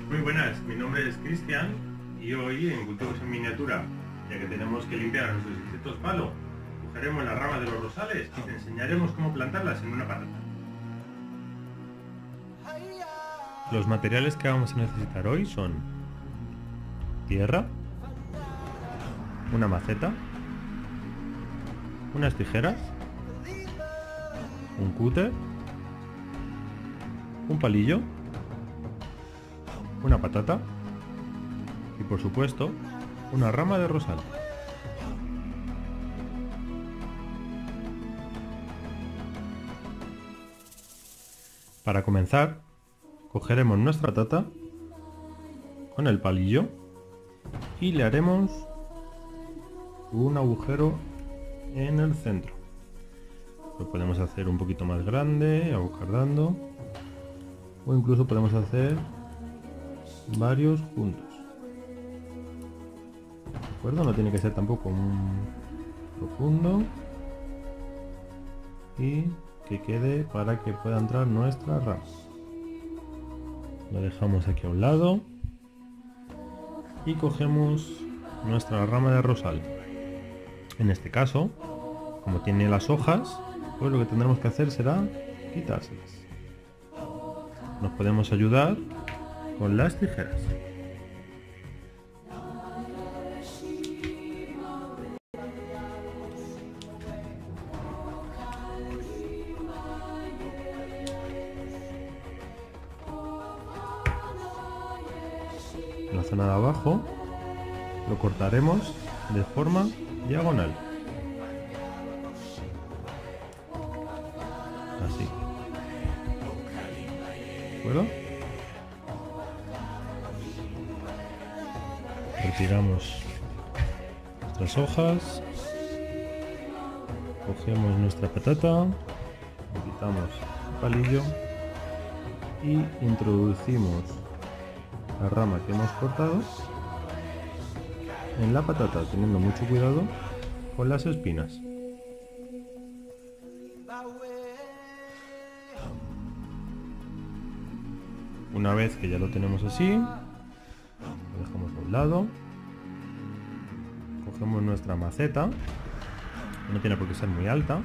Muy buenas, mi nombre es Cristian y hoy en Cultivos en Miniatura, ya que tenemos que limpiar nuestros insectos palo, cogeremos las ramas de los rosales y te enseñaremos cómo plantarlas en una patata. Los materiales que vamos a necesitar hoy son tierra, una maceta, unas tijeras, un cúter, un palillo, una patata y por supuesto una rama de rosal. Para comenzar, cogeremos nuestra patata con el palillo y le haremos un agujero en el centro. Lo podemos hacer un poquito más grande, agujereando, o incluso podemos hacer varios juntos. ¿De acuerdo? No tiene que ser tampoco muy profundo y que quede para que pueda entrar nuestra rama. Lo dejamos aquí a un lado y cogemos nuestra rama de rosal. En este caso, como tiene las hojas, pues lo que tendremos que hacer será quitárselas. Nos podemos ayudar con las tijeras. En la zona de abajo lo cortaremos de forma diagonal. Así. ¿De acuerdo? Retiramos nuestras hojas, cogemos nuestra patata, le quitamos el palillo y introducimos la rama que hemos cortado en la patata, teniendo mucho cuidado con las espinas. Una vez que ya lo tenemos así, lo dejamos a un lado, cogemos nuestra maceta, no tiene por qué ser muy alta,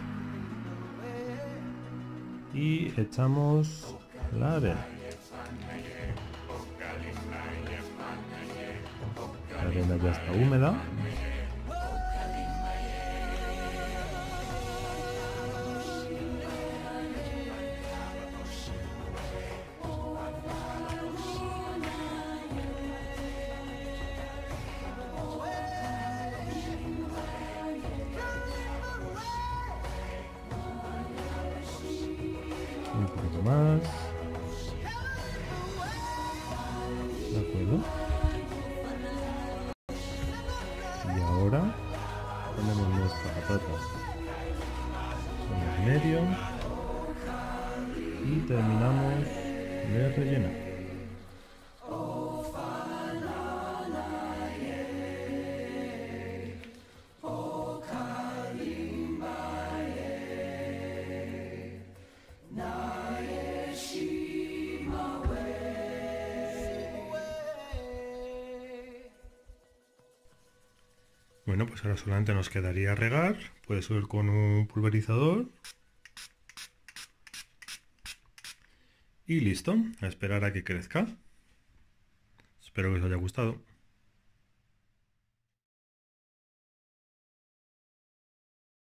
y echamos la arena. La arena ya está húmeda. Un poquito más. ¿De acuerdo? Y ahora ponemos nuestra patata en el medio y terminamos de rellenar. Bueno, pues ahora solamente nos quedaría regar. Puede ser con un pulverizador. Y listo, a esperar a que crezca. Espero que os haya gustado.